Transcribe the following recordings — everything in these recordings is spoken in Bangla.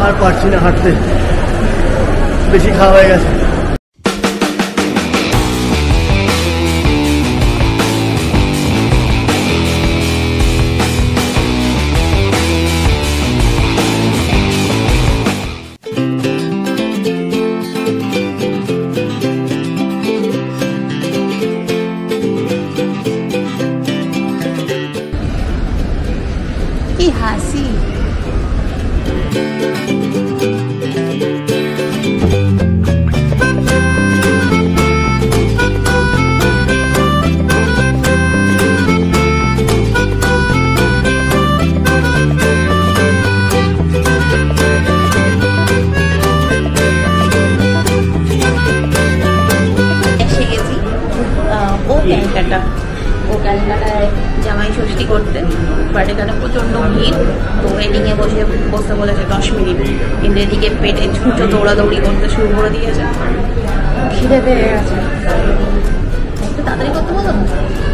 আর পারছি না হাঁটতে, বেশি খাওয়া হয়ে গেছে। কি হাসি! ও ক্যালকাটায় জামাই ষষ্ঠী করতে, বাট এখানে প্রচণ্ড ভিড়। তো ওয়েটিংয়ে বসতে বলেছে 10 মিনিট, কিন্তু এদিকে পেটে ছুটো দৌড়াদৌড়ি করতে শুরু করে দিয়েছে। খিদে পেয়ে গেছে, একটু তাড়াতাড়ি করতে বলো না?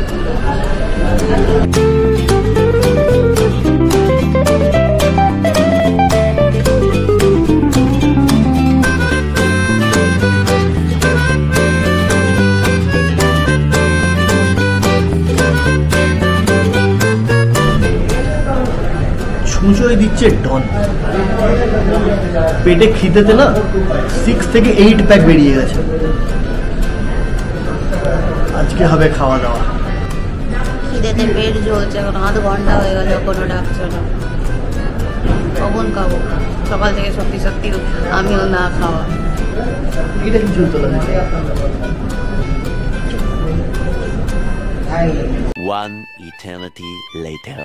পুজোয় দিচ্ছে ডন, পেটে খিদেতে না 6 থেকে 8 প্যাক বেরিয়ে গেছে। আজকে হবে খাওয়া দাওয়া। খিদেতে পেট জ্বলছে, এখন আধ ঘন্টা হয়ে গেল, কোনো ডাকছে না। কখন খাবো? সকাল থেকে সত্যি সত্যি আমিও না খাওয়া। এটা কি চলতো না? One eternity later.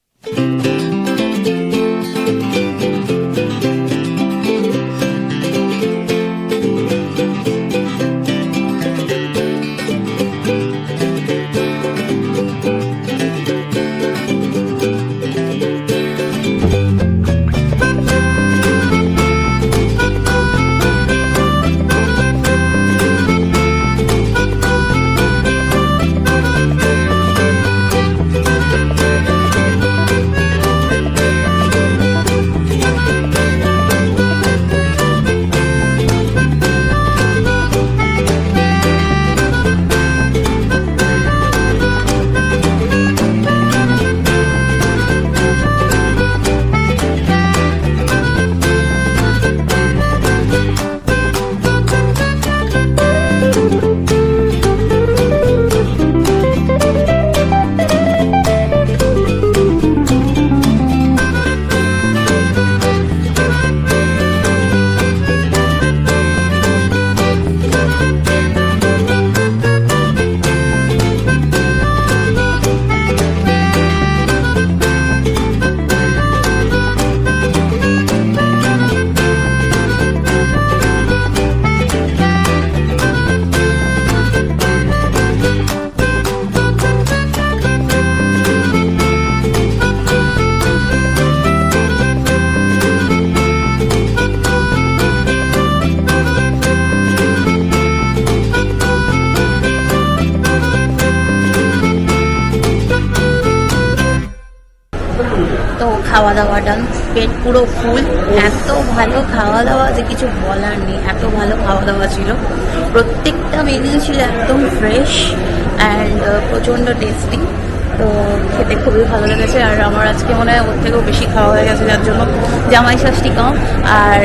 তো খাওয়া দাওয়া ডান, পেট পুরো ফুল। এত ভালো খাওয়া দাওয়া যে কিছু বলার নেই, এত ভালো খাওয়া দাওয়া ছিল। প্রত্যেকটা মেনু ছিল একদম ফ্রেশ অ্যান্ড প্রচণ্ড টেস্টি। তো খেতে খুবই ভালো লেগেছে। আর আমার আজকে মনে হয় ওর থেকেও বেশি খাওয়া হয়ে গেছে, যার জন্য জামাই ষষ্ঠী কম আর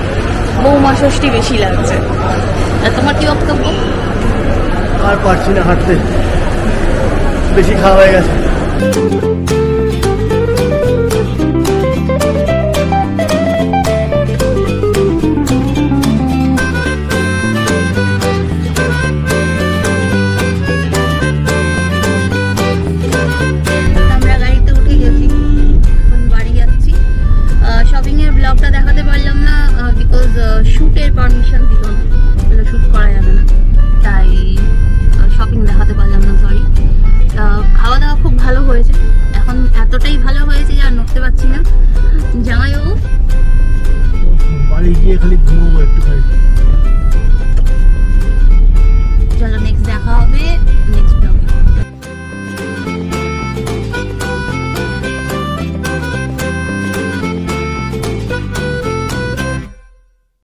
বৌমা ষষ্ঠী বেশি লাগছে। আর তোমার কি বক্তব্য? আর পারছি না হাঁটতে, বেশি খাওয়া হয়ে গেছে। শুটের পারমিশন দিল না, শুট করা যাবে না, তাই শপিং দেখাতে পারলাম না, সরি। খাওয়া দাওয়া খুব ভালো হয়েছে, এখন এতটাই ভালো হয়েছে যে আর নড়তে পারছি না। জামাইবাবু